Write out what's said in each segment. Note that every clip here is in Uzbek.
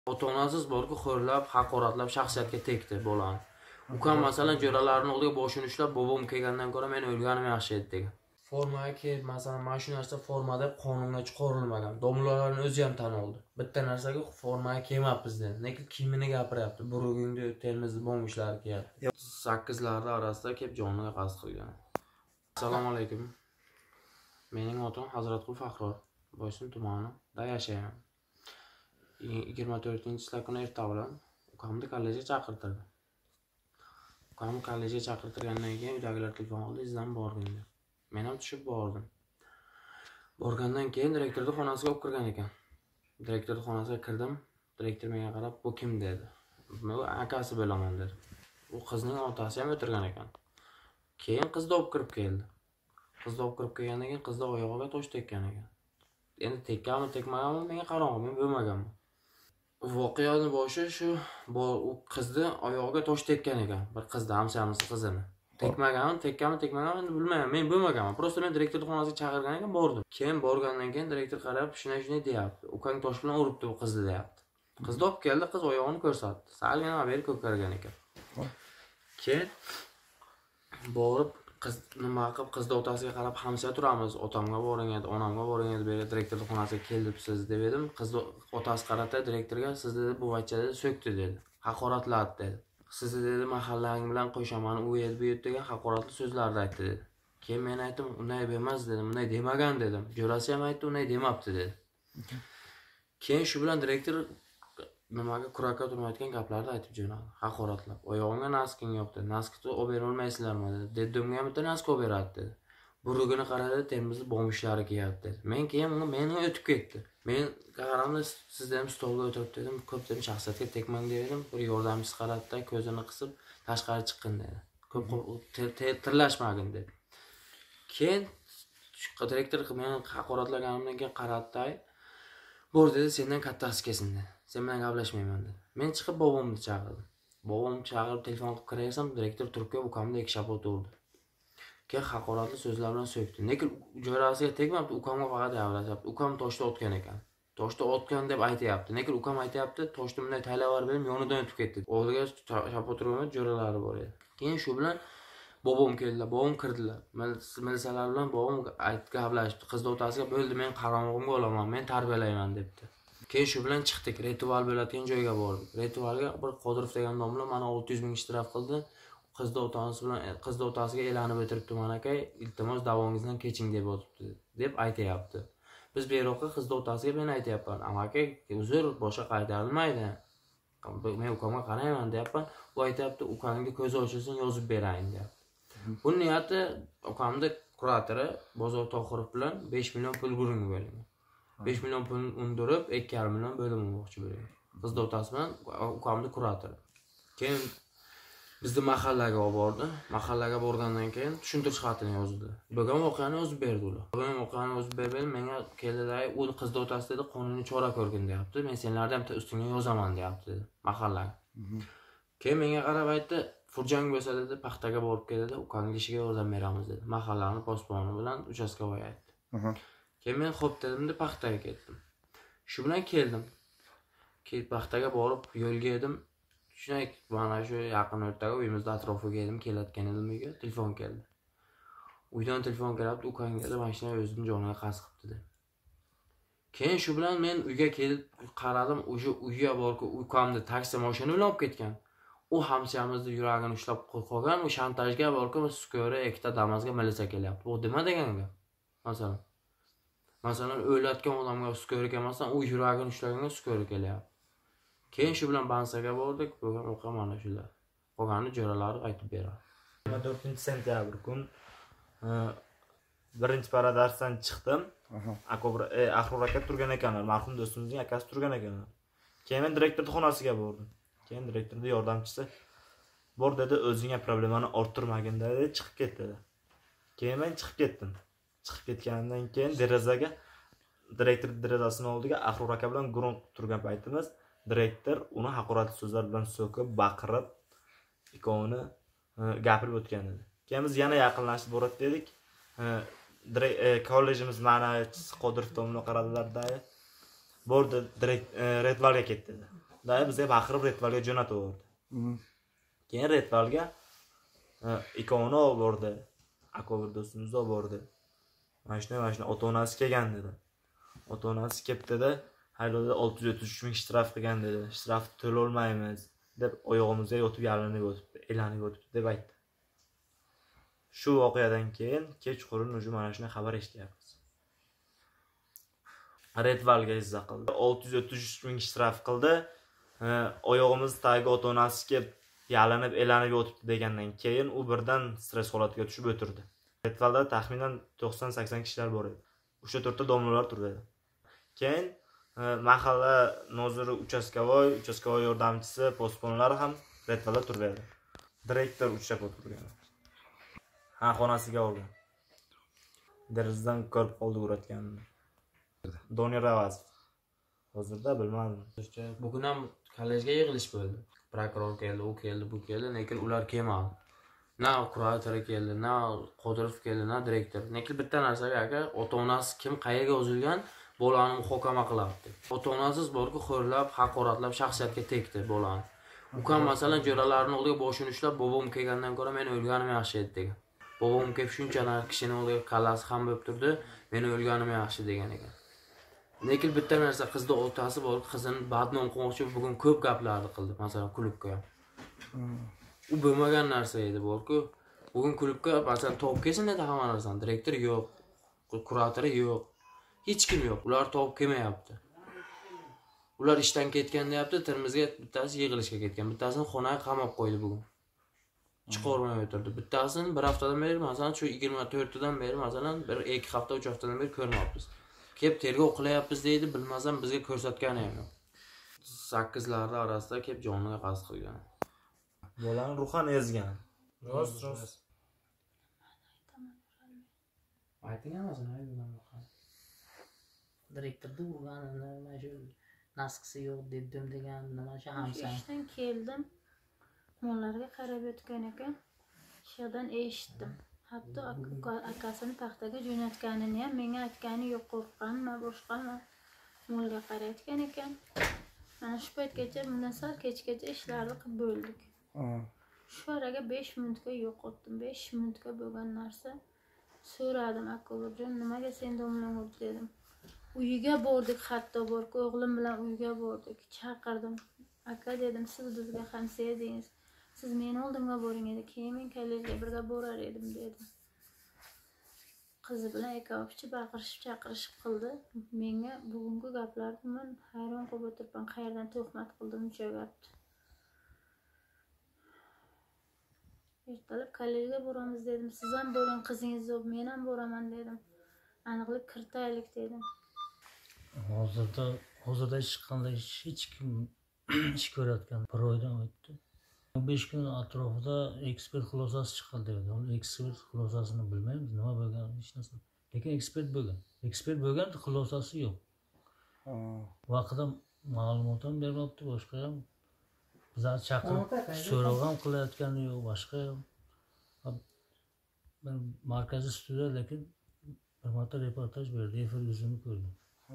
Ota-onasiz borku xo'rlab, haqoratlab shaxsiyatga tegdi bolani. Ukam masalan jo'ralarning oldiga boshini ushlab, bobom kelgandan ko'ra men o'lganim yaxshi edi degan. Formaga kelib, masalan, mashinasida formada qonunga chiqarilmagan. Domlalarning o'zi ham tan oldi. Bitta narsaga formaga kelmabmiz dedi. Lekin kimini gapiryapti? Burugingda Termizda bomb ishlari kelyapti. 8larda orasida kelib joniga qasd qilgan. Assalomu alaykum. Mening otam Hazratqul Faxror, Boysun tumanida yashayman. 24-inchi kuni ertalab ukamni kollejga chaqirtirdi. Ukamni kollejga chaqirtirgandan keyin uydagilar telefon qildi, izdan borgin deb. Men ham tushib bordim. Borgandan keyin direktorning xonasiga olib kirgan ekan. Direktorning xonasiga kirdim. Direktor menga qarab, "Bu kim?" dedi. Men akasi bo'laman dedi. U qizning otasi ham o'tirgan ekan. Keyin qizni olib kirib keldi. Qizni olib kirib kelgandan keyin qizning oyog'iga tosh tekkan ekan. Endi tekkanmi, tekmaganmi menga qarang, men bo'lmaganman. Voqeaning boshi shu, u qizni oyog'iga tosh tekkan ekan. Bir qizni, hamshamiz qizini. Tekkanmi, bilmayman. Men bo'lmaganman. Prosta men direktorning xonasiga chaqirgan ekan, bordim. Keyin borgandan keyin direktor qarab, shunday deyapti. Ukang tosh bilan uribdi bu qizni deyapti. Qizni olib keldi, qiz oyog'ini ko'rsatdi. Salgina beri ko'kargan ekan. Keyin borib nima qilib qizni otasiga qarab, "Hamsa turamiz, otamga boring edi, onamga boring edi, beri direktorning xonasiga keldibsiz" deb edim. Qizni otasi qarata direktorga, "Siz dedi bu vachchada so'kdi" dedi. "Haqoratladi" dedi. "Sizni dedi mahallang bilan qo'shaman, u yer bu yer" degan haqoratli so'zlarni aytdi dedi. Keyin men aytdim, "Unday emas" dedim, "Unday demagan" dedim. Jo'rasi ham aytdi, "Unday demabdi" dedi. Keyin shu bilan direktor nimaga kurakka turmayotgan gaplarni aytib jo'nadi. Haqoratlab. "Oyog'imga nasking yo'q" dedi. "Naskni olib berolmaysizlarmi" dedi. "Dedimga ham bitta nask olib beradi" dedi. "Burugini qaradi, Termizda bomb ishlari kelyapti" dedi. Men keyin meni o'tib ketdi. Men qaramda sizda ham stolga o'tirib dedim, "Ko'p dedim shaxsiyatga tekmang" dedim. Bir yordamchisi qaratdi, ko'zini qisib tashqari chiqqin dedi. "Ko'p tirlashmagin" dedi. Keyin direktor meni haqoratlaganimdan keyin qaratdi. "Bor" dedi, "Sendan kattasi kelsin" dedi. "Sen bilan gaplashmayman" dedi. Men chiqib bobomni chaqirdim. Bobomni chaqirib telefon qilib kiraysam, direktor turibga ukamni ikki shapot urdi. Keyin haqoratli so'zlar bilan so'kdi. Lekin jo'rasiga tegmabdi, ukamga faqat gaplashyapti. Ukam toshda otgan ekan. Toshda otgan deb aytayapti. Lekin ukam aytayapti, toshni bunday taylavar berib, yonidan o'tib ketdi. Oldiga shapot urgan jo'ralari bor edi. Keyin shu bilan bobom keldilar, bobom kirdilar. Milisalar bilan bobom gaplashibdi. Qizni otasiga, "Bo'ldi, men qaromog'imga olaman, men tarbiyalayman" debdi. Keyin shu bilan chiqdik, ritual bo'ladigan joyga bordik. Ritualga bir Qodirov degan domla mana 600 ming ishtirok qildi. Qizni otasiga e'lanib o'tiribdi, "Mana aka, iltimos davongizdan keching" deb o'tibdi, deb aytayapti. Biz bu yoqqa qizni otasiga men aytayapman, "Amaki, uzr, boshqa qaytarilmaydi. Men ukamga qarayman" deyapman. U aytayapti, "Ukangni ko'zi ochilsin, yozib berayin" deyapti. Bu niyati ukamni kuratori Bozor Tohirov bilan 5 million pul guruh bo'lgan. 5 million pul undirib, 2,5 million bo'lib olmoqchi bo'lgan. Qizni otasi bilan ukamni kuratori. Keyin bizni mahallaga olib bordi. Mahallaga borgandan keyin tushuntirish xatini yozdi. Bo'lgan voqeani yozib berdi ular. Bo'lgan voqeani yozib berib, menga keldi-da, "U qizni otasi dedi, qonuniy chora ko'rgin" deyapti. "Men senlarni ham ustingga yozaman" deyapti dedi, mahallaga. Keyin menga qarab aytdi, "Furjang bo'lsa" dedi, "paxtaga borib kel" dedi, "Ukangni ishiga yordam beramiz" dedi. Mahallaning posboni bilan uchastkavoy aytdi. Keyin men xo'p dedim-da, paxtaga ketdim. Shu bilan keldim. Keyin paxtaga borib yo'lga edim. Shunday mana shu yaqin o'rtaga uyimizda atrofiga edim, kelayotgan edim uyga, telefon keldi. Uydan telefon kelibdi, "Ukang dedi, mashina o'zining joniga qasd qilibdi" dedi. Keyin shu bilan men uyga kelib qaradim, o'sha uyga borib ukamni taksi mashina bilan olib ketgan. U hamshamizni yuragini ushlab qolgan, u shantajga borib Skora ikkita Damas'ga milisa kelyapti. Bu nima deganga? Masalan, o'layotgan odamga Skora kelmasdan, u yuragini ushlaganga Skora kelyapti. Keyin shu bilan bansaga bordik, bo'lgan voqea mana shular. Qolganini jo'ralari aytib beradi. 24-sentyabr kun birinchi paradarsdan chiqdim. Ahror aka turgan ekanlar, marhum do'stimizning akasi turgan ekanlar. Keyin men direktorning xonasiga bordim. Keyin direktorning yordamchisi, "Bor" dedi, "o'zingga problemani orttirmagin" dedi, chiqib ket dedi. Keyin men chiqib ketdim. Chiqib ketgandan keyin derazaga, direktor derazasining oldiga Ahror aka bilan guruh turgan paytimiz, direktor uni haqoratli so'zlar bilan so'kib, baqirib, ikkovini gapirib o'tgan edi. Keyin biz yana yaqinlashib borib dedik. Kollejimiz ma'naviyatchisi Qodirov domla qaradilar-da. Bordi, ritualga ketdi dedi. Dayı bizga baqirib Retvalga jo'natib yubordi. Keyin Retvalga ikkovini olib bordi. Akobir do'stimizni olib bordi. Mana shuni ota-onasi kelgan dedi. Ota-onasi kelibdi-da, hayroda 633 ming shtraf qilgan dedi. Shtraf to'la olmaymiz deb oyog'imizga yotib yalinib o'tibdi, elanib o'tibdi deb aytdi. Shu voqeadan keyin kechqurun mana shuni xabar eshityapmiz. Retvalga izza qildi. 633 ming shtraf qildi. Oyog'imiz tagiga ota-onasi kelib yalinib, elanib o'tibdi degandan keyin u birdan stress holatiga tushib o'tirdi. Retvalda taxminan 90-80 kishilar bor edi. O'sha 4 ta domlalar turadi. Keyin mahalla noziri uchastkavoy yordamchisi, postponlar ham Retvalda turadi. Direktor uchrab o'tirgan. Xonasiga olgan. Derazdan ko'rib qoldi uratganini. Doniyor Avazov. Hozirda bilmadim. Bugun ham kollejga yig'ilish bo'ldi. Prokuror keldi, u keldi, bu keldi, lekin ular kelmadi. Na kurator keldi, na Qodirov keldi, na direktor. Lekin bitta narsaga aka, ota-onasi kim qayerga yozilgan, bolani muhokama qilyapti. Ota-onasiz borku xo'rlab, haqoratlab, shaxsiyatga tegdi bolani. Ukam masalan jo'ralarning oldiga boshini ushlab, bobom kelgandan ko'ra men o'lganim yaxshi edi degan. Bobom kelib shunchalar kishining oldiga kallasi ham bo'lib turdi, men o'lganim yaxshi degan ekan. Lekin bitta narsa, qizning otasi bor, qizini badnom qilmoqchi bugun ko'p gaplarni qildi, masalan klubga ham. U bo'lmagan narsa edi borku. Bugun klubga masalan top kelsin dedi hamma narsani. Direktor yo'q, kuratori yo'q. Hech kim yo'q. Ular top kelmayapti. Ular ishdan ketgan deyapti, Termizga bittasi yig'ilishga ketgan. Bittasini xonaga qamab qo'ydi bugun. Chiqarmay o'tirdi. Bittasini bir haftadan beri, masalan, shu 24dan beri, masalan, 1-2 hafta, 3 haftadan beri ko'rmayapmiz. Kelib tergov qilyapmiz deydi, bilmasam bizga ko'rsatgani ham yo'q. 8lar orasida kelib joniga qasd qilgan. Bolani ruhan ezgan. Rost. Aytganmiz, aytgan. Direktorda urganini, mana shu naskisi yo'q dedim degan, mana shu hamsan. Ishdan keldim. Mollarga qarab yotgan ekan. Shudan eshitdim. Hatto akasini paxtaga jo'natganini ham menga aytgani yo'q, qo'rqqanman, boshqami. Molga qarayotgan ekan. Mana shu paytgacha, bundan sal kechgacha ishlarni qilib bo'ldik. Shu araga 5 minutga yo'qotdim. 5 minutga bo'lgan narsa. So'radim akajon, nimaga sen domlang urdi dedim. Uyiga bordik, hatto borku o'g'lim bilan uyiga bordik. Chaqirdim. Aka dedim, siz bizga hamsa edingiz. Siz meni oldimga boring edi, keyin men kollejga birga borar edim dedi. Qizi bilan ikkovchi baqirishib chaqirishib qildi. Menga bugungi gaplarni men hayron qolib o'tiribman. Qayerdan tuhmat qildim o'sha gapni. Ertalab kollejga boramiz dedim. Siz ham boring, qizingiz yo'q, men ham boraman dedim. Aniqlik kiritaylik dedim. Hozirda hech qanday hech kim ish ko'rayotgan bir oydan o'tdi. 5 kun atrofida ekspert xulosasi chiqildi. Ekspert xulosasini bilmaymiz, nima bo'lgan hech narsa. Lekin ekspert bo'lgan. Ekspert bo'lgan, xulosasi yo'q. Vaqtida ma'lumot ham bermoqda, boshqa ham. Bizlar chaqirib so'roq ham qilayotgani yo'q, boshqa ham. Men markaziy studiya, lekin bir marta reportaj berdi, efir yuzini ko'rdim.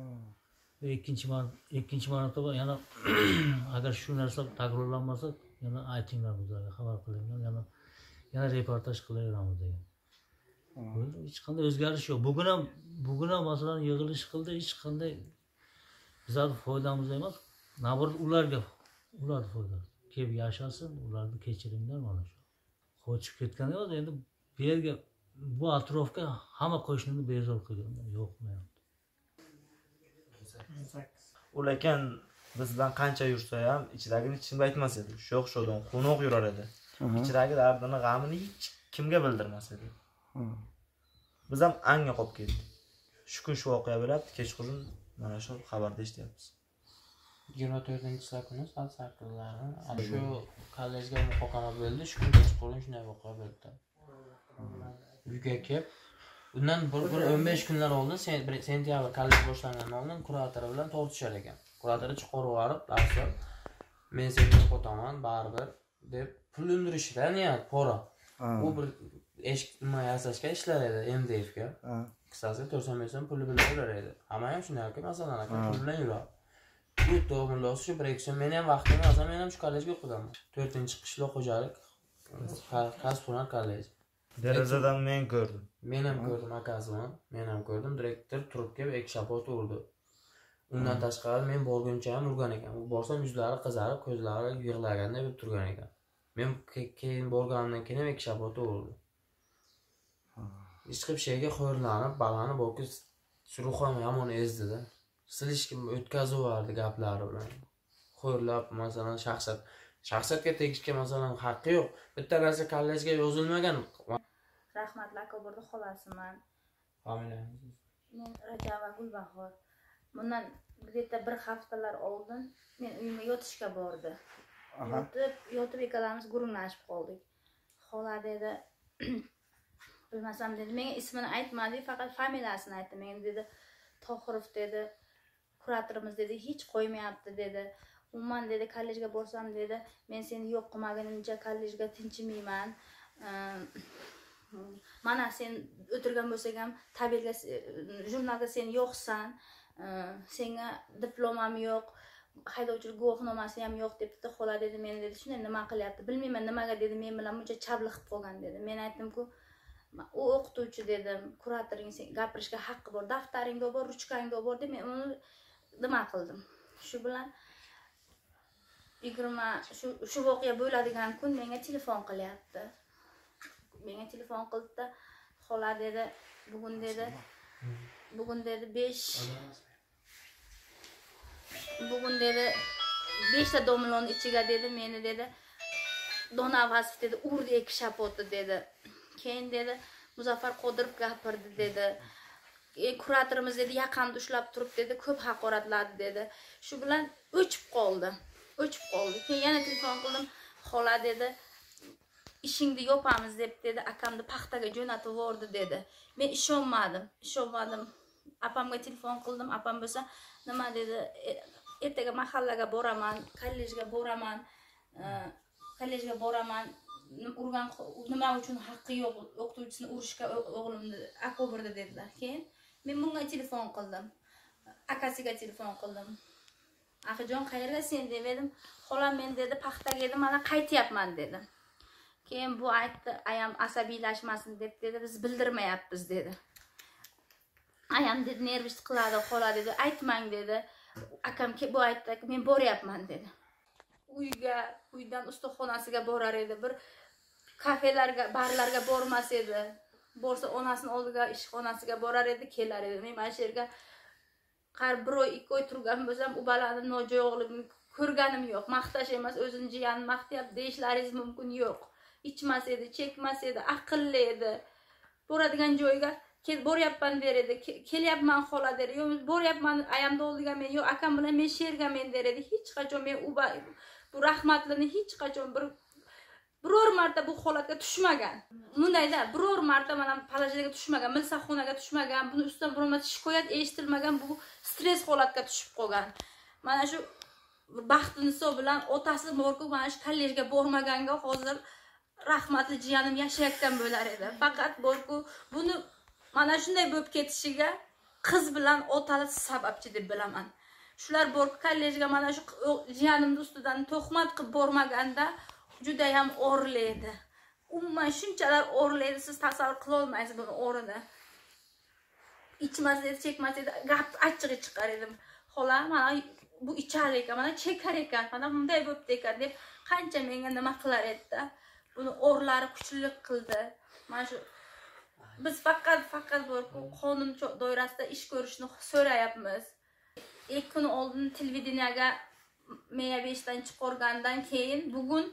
Ikkinchi marotaba yana agar shu narsa takrorlanmasa, yana aytinglar bizlarga, xabar qilinglar, yana reportaj qilaveramiz degan. Hech qanday o'zgarish yo'q. Bugun ham masalan yig'ilish qildi, hech qanday bizlarning foydamizga emas, nabir ularga foydasi. Kelib yashasin, ularni kechiringlar mana shu. Qochib ketgan emas, endi bu yerga bu atrofga hamma qo'shnini bezor qilgan. Yo'qmi? U lekin bizdan qancha yursa ham ichidagini hech kimga aytmas edi. Sho'x-sho'dan qo'noq yurar edi. Ichidagi dardini, g'amini hech kimga bildirmas edi. Biz ham anga qolib ketdik. Shu kun shu voqea bo'lyapti, kechqurun mana shu xabarda eshityapmiz. 24-slar kuni soat 8larda shu kollejga muhokama bo'ldi. Shu kun kechqurun shunday voqea bo'ldi. Uyga kelib, undan bir 15 kunlar oldin, sentyabr kollej boshlangandan oldin kurator bilan tortishar ekan. Kurator chiqarib yuborib, darslar men seni yo'qotaman baribir deb pul undirishda niyat pora. U bir eshik nima yasashga ishlar edi MDFga. Qisqasi 400 so'm puli bilan yurar edi. Hamma ham shunday aka, masalan aka pul bilan yuradi. Bu to'g'rilosi shu 1-2 so'm. Meni ham vaqtimda olsam, men ham shu kollejga o'qiganman. 4-qishloq xo'jalik, kasb-hunar kolleji. Derazadan men ko'rdim. Men ham ko'rdim akasini, men ham ko'rdim. Direktor turib kelib ekshapot urdi. Undan tashqari men borguncha ham urgan ekan. U borsam yuzlari qizarib, ko'zlari yig'laganda bo'lib turgan ekan. Men keyin borganimdan keyin ham ekshapot urdi. Chiqib sheyga xo'rlanib, balanib o'kis suruxam yomon ezdida. Silishkim o'tkaziverdi gaplari bilan. Xo'rlab, masalan, shaxsiyatga tegishga masalan haqqi yo'q. Bitta narsa kollejga yozilmagan. Rahmatli Akoborda xolasiman. Familiyangiz? Men Rajaba Gulbahor. Bundan bir haftalar oldin men uyimga yotishga bordi. Yotib ikkalamiz gurunglashib qoldik. Xola dedi, bilmasam dedi, menga ismini aytmadi, faqat familiyasini aytdi. Men dedi, Tohirov dedi, kuratorimiz dedi, hech qo'ymayapti dedi. Umuman dedi, kollejga borsam dedi, men seni yo'q qilmagunimcha kollejga tinchimayman. Mana sen o'tirgan bo'lsang ham tabelga jurnalga sen yo'qsan. Senga diplomam yo'q, haydovchilik guvohnomasi ham yo'q debdi. Xola dedi, men dedi, shunday nima qilyapti? Bilmayman nimaga dedi, men bilan buncha chablik qilib qolgan dedi. Men aytdim-ku, u o'qituvchi dedim, kuratoring sen gapirishga haqqi bor, daftaringga bor, ruchkangga bor deb men uni nima qildim. Shu bilan 20 shu voqea bo'ladigan kun menga telefon qilyapti. Menga telefon qildi-da, xola dedi, bugun dedi 5 ta domlon ichiga dedi, meni dedi Donavasov dedi, urdi ekshapoti dedi. Keyin dedi Muzaffar Qodirov gapirdi dedi. Kuratorimiz dedi, yaqamda ushlab turib dedi, ko'p haqoratladi dedi. Shu bilan o'chib qoldi. Keyin yana telefon qildim, xola dedi, ishingni yopamiz deb dedi, akamni paxtaga jo'natib yubordi dedi. Men ishonmadim. Apamga telefon qildim, apam bo'lsa, nima dedi, ertaga mahallaga boraman, kollejga boraman. Urgan nima uchun haqqi yo'q o'qituvchisini urishga o'g'limni Akoborda dedilar. Keyin men bunga telefon qildim. Akasiga telefon qildim. Axijon qayerga sen dedim. Xolam men dedi paxtaga edim, mana qaytyapman dedi. Keyin bu aytdi, ayam asabiylashmasin deb dedi, biz bildirmayapmiz dedi. Ayam dedi, nervist qiladi, xola dedi, aytmang dedi. Akam bu aytdi, men boryapman dedi. Uydan ustaxonasiga borar edi, bir kafelarga, barlarga bormas edi. Borsa onasini oldiga ishxonasiga borar edi, kelar edi. Men mana shu yerga har 1 oy 2 oy turgan bo'lsam, u balani nojo'y o'g'limni ko'rganim yo'q. Maqtash emas, o'zini jiyanini maqtayapti deyishlaringiz mumkin yo'q. Ichmas edi, chekmas edi, aqlli edi. Boradigan joyga boryapman der edi. Kelyapman xola der. Yo'q, boryapman ayamni oldiga men, yo'q akam bilan men sherga men der edi. Hech qachon men bu rahmatlini hech qachon biror marta bu holatga tushmagan. Bundayda biror marta mana palajga tushmagan, milsaxonaga tushmagan, buni ustidan biror marta shikoyat eshitilmagan, bu stress holatga tushib qolgan. Mana shu Baxtiniso bilan otasi borku mana shu kollejga bormaganga hozir rahmatli jiyanim yashayotgan bo'lar edi. Faqat borku buni mana shunday bo'lib ketishiga qiz bilan otasi sababchi deb bilaman. Shular borku kollejga mana shu jiyanimning ustidan to'xmat qilib bormaganda juda ham o'rlaydi. Umuman shunchalar o'rlaydi, siz tasavvur qila olmaysiz buni o'rnini. Ichmas edi, chekmas edi, gap achchig'i chiqar edim. Xola, mana bu ichar ekan, mana chekar ekan, mana bunday bo'pti ekan deb qancha menga nima qilar edi-da. Buni o'rlari kuchlilik qildi. Mana shu biz faqat qonun doirasida ish ko'rishni so'rayapmiz. İlk kun oldin televideniyaga Meya 5dan chiqargandan keyin bugun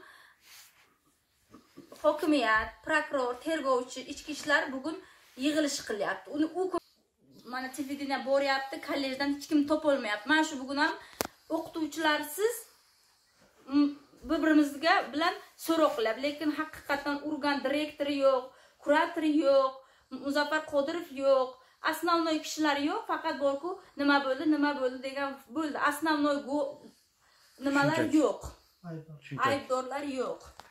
hokimiyat, prokuror, tergovchi, ichki ishlar bugun yig'ilish qilyapti. Uni mana televideniya boryapti, kollejdan hech kim topolmayapti. Mana shu bugun ham o'qituvchilarsiz bir-birimizga bilan so'roq qilyapti. Lekin haqiqatan urgan direktori yo'q, kuratori yo'q, Muzaffar Qodirov yo'q. Основной kishilar yo'q, faqat borku nima bo'ldi degan bo'ldi. Основной nimalar yo'q. Aybdorlar yo'q.